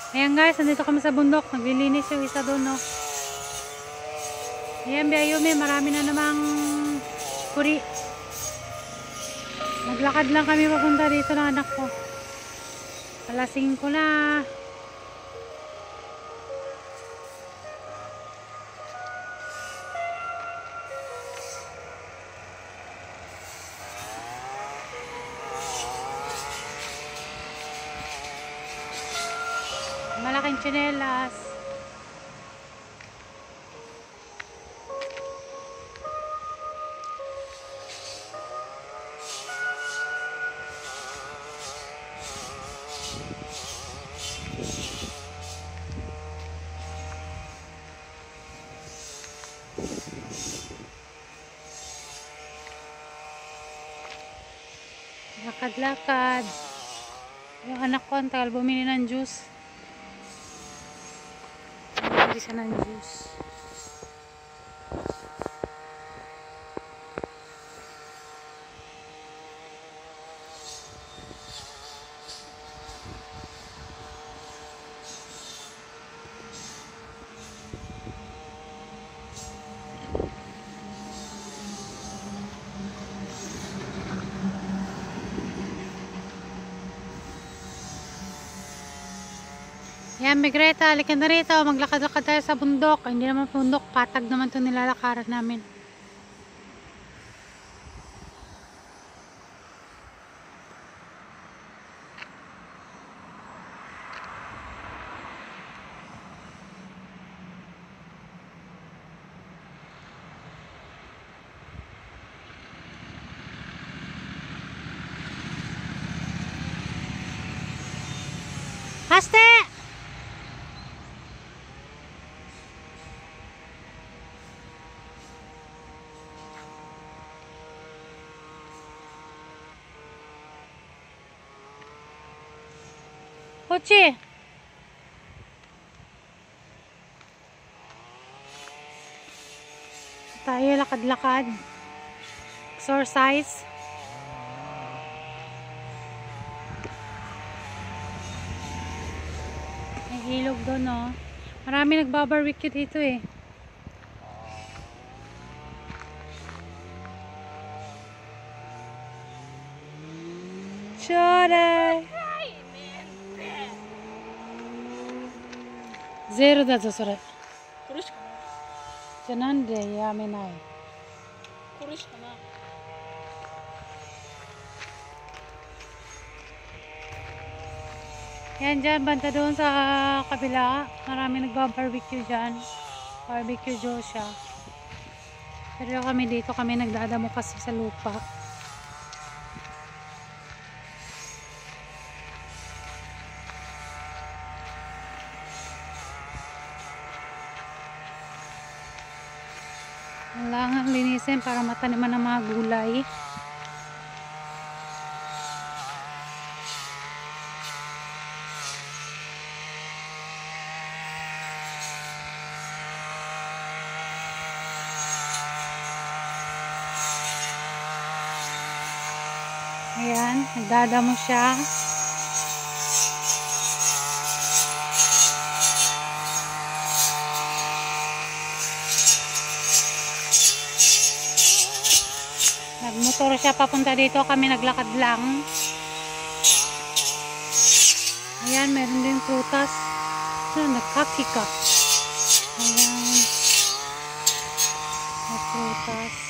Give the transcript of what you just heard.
Ayan guys, nandito kami sa bundok. Naglilinis yung isa doon, no. Ayan, Biyayumi, marami na namang kuri. Naglakad lang kami papunta dito ng anak ko. Alas 5 na. Malaking tsinelas. Lakad-lakad. Yung anak ko ang tagal bumili ng juice. Bumili siya ng juice. Yan, Migreta, halika na rito. Maglakad-lakad tayo sa bundok. Hindi naman bundok, patag naman ito nilalakaran namin. Haste! Ochi! Tayo lakad-lakad. Exercise. May ilog doon, no? Marami nagbabarbecue dito eh. Shore! 0だぞそれ。 これしかない。 じゃあなんでやめない？ これしかない。 Yan dyan, banda doon sa kabila. Marami nagbabarbecue dyan. Barbecue Joshua. Pero kami dito, kami nagdadamo kasi sa lupa. Kailangan linisin para mataniman ng mga gulay. Ayan, nagdadamo siya. Nagmotor siya papunta dito, kami naglakad lang. Ayan, meron din prutas. Nagkaki ka. Ayan. May prutas.